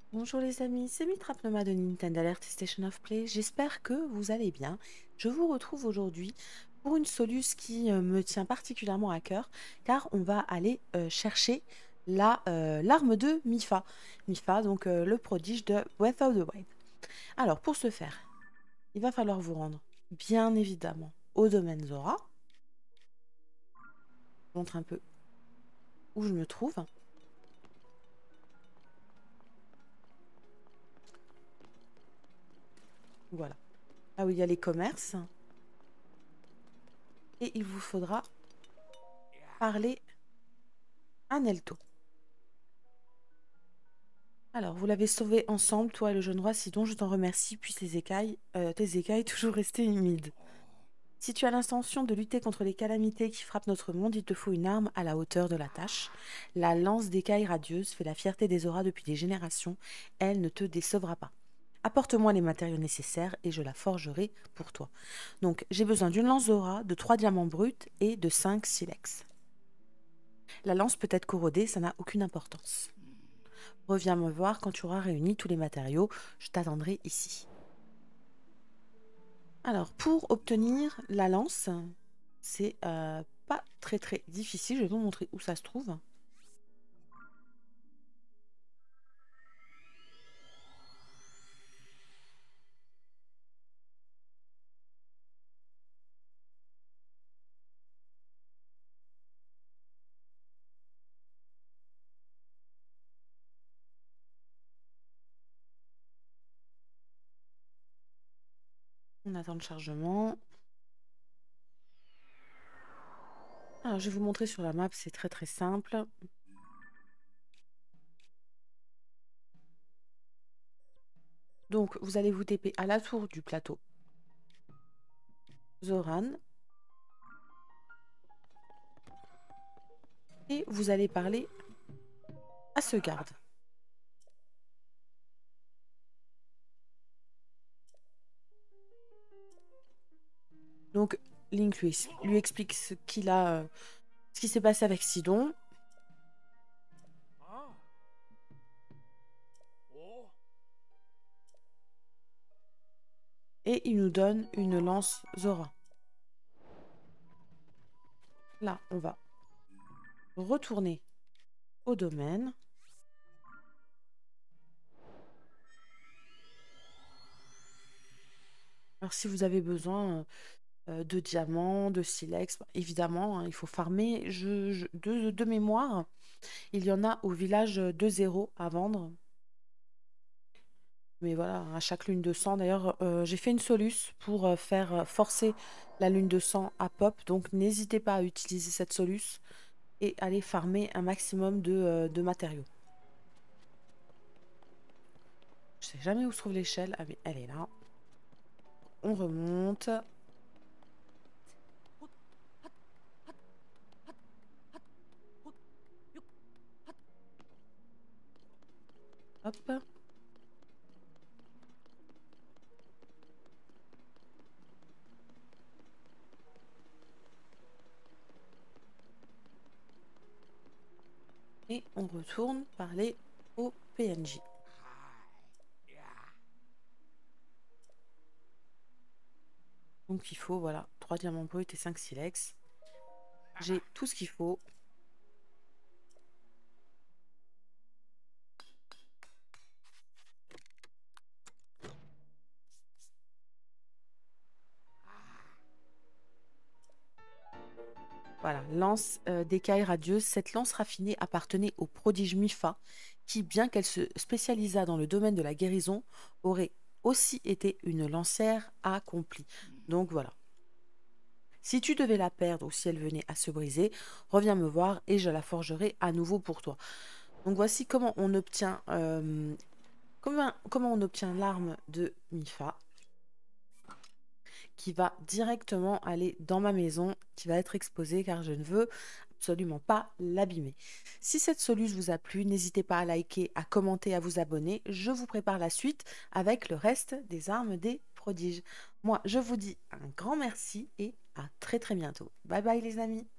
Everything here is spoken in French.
Bonjour les amis, c'est Mitrapnoma de Nintendo Alert Station of Play. J'espère que vous allez bien. Je vous retrouve aujourd'hui pour une soluce qui me tient particulièrement à cœur, car on va aller chercher l'arme de Mifa. Mifa, donc le prodige de Breath of the Wild. Alors pour ce faire, il va falloir vous rendre, bien évidemment, au domaine Zora. Je vous montre un peu où je me trouve. Voilà. Là où il y a les commerces. Et il vous faudra parler à Nelto. Alors, vous l'avez sauvé ensemble, toi et le jeune roi Sidon, je t'en remercie, puis tes écailles toujours restées humides. Si tu as l'intention de lutter contre les calamités qui frappent notre monde, il te faut une arme à la hauteur de la tâche. La lance d'écailles radieuse fait la fierté des auras depuis des générations, elle ne te décevra pas. Apporte-moi les matériaux nécessaires et je la forgerai pour toi. Donc, j'ai besoin d'une lance Zora, de 3 diamants bruts et de 5 silex. La lance peut être corrodée, ça n'a aucune importance. Reviens me voir quand tu auras réuni tous les matériaux. Je t'attendrai ici. Alors, pour obtenir la lance, c'est pas très difficile. Je vais vous montrer où ça se trouve. On attend le chargement. Alors, je vais vous montrer sur la map, c'est très simple. Donc, vous allez vous TP à la tour du plateau Zoran. Et vous allez parler à ce garde. Donc, Link lui explique ce ce qui s'est passé avec Sidon. Et il nous donne une lance Zora. Là, on va retourner au domaine. Alors, si vous avez besoin de diamants, de silex, bah, évidemment, hein, il faut farmer. De mémoire, il y en a au village de 0 à vendre. Mais voilà, à chaque lune de sang. D'ailleurs, j'ai fait une soluce pour faire forcer la lune de sang à pop. Donc, n'hésitez pas à utiliser cette soluce et aller farmer un maximum de matériaux. Je sais jamais où se trouve l'échelle. Ah, mais elle est là. On remonte. Hop. Et on retourne parler au PNJ. Donc il faut, voilà, 3 diamants bruts et 5 silex. J'ai tout ce qu'il faut. Voilà, lance d'écailles radieuses. Cette lance raffinée appartenait au prodige Mifa, qui, bien qu'elle se spécialisât dans le domaine de la guérison, aurait aussi été une lancière accomplie. Donc voilà. Si tu devais la perdre ou si elle venait à se briser, reviens me voir et je la forgerai à nouveau pour toi. Donc voici comment on obtient, comment on obtient l'arme de Mifa, qui va directement aller dans ma maison, qui va être exposée car je ne veux absolument pas l'abîmer. Si cette soluce vous a plu, n'hésitez pas à liker, à commenter, à vous abonner. Je vous prépare la suite avec le reste des armes des prodiges. Moi, je vous dis un grand merci et à très bientôt. Bye bye les amis.